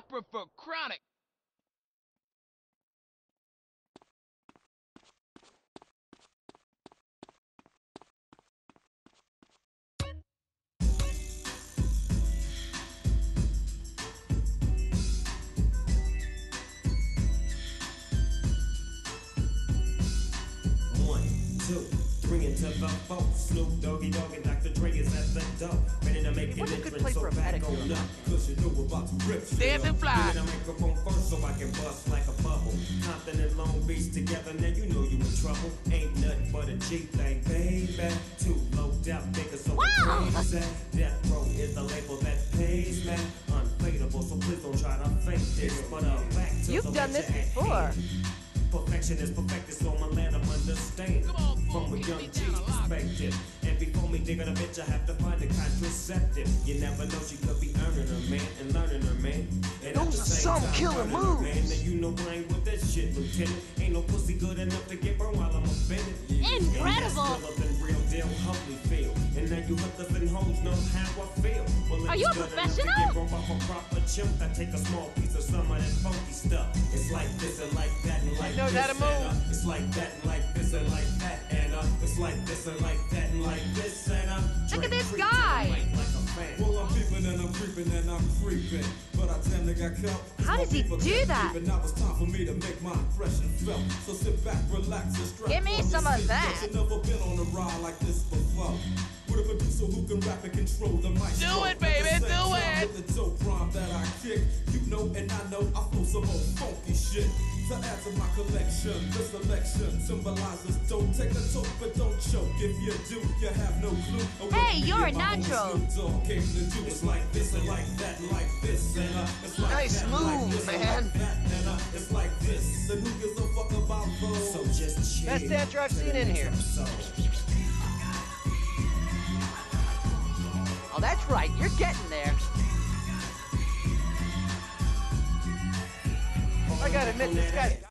prefer chronic. Two, three into the four. Snoop Doggy Dogg and Dr. Dre is at the door, ready to make an entrance. So back on up, 'cause you know we're about to rip. Dance and fly. Give me the microphone first so I can bust like a bubble. Compton and Long Beach together, now you know you in trouble. Ain't nothing but a G thing, baby. Too low down, niggas so crazy. Death Row is the label that pays me. Unfadable, so please don't try to fake this. But back to You've done this before. Perfection is perfected, so I'ma let them understand. From a young G perspective. And before me digging a bitch, I have to find a contraceptive. You never know, she could be earning her man and learning her man. And those are some killer moves. Man, now you know I ain't with that shit, Lieutenant. Ain't no pussy good enough to get burned while I'm offended. Incredible. Real deal, Holyfield. And now you hookers and hoes know how I feel. Well, Are you a professional? Get off a proper chimp. I take a small piece of some of that funky stuff. It's like this and like that and like Knows how to move. it's like that and like this and like that and it's like this and like that and like this and Look at this guy. Well, I'm peeping and I'm creeping and I'm creeping, but I tend to get caught. How does he do that? Now it's time for me to make my impression felt. So sit back, relax, and strap. Give me on some your of seat. that. You've never been on a ride like this before. With a producer who can rap and control the mic. Do it, baby, do it. With the dope rhyme that I kick, you know and I know I flow some old funky shit. To add to my collection, the selection symbolizes don't take a toke but don't choke. If you do, you have no clue. Hey, you're a natural. It's like this and like that and like this and it's like Nice that, move, like this, and man. like that, and it's like this. And who gives a fuck about those? So just chill. Best dancer I've seen in here. Oh, that's right. You're getting there. I gotta admit, this guy's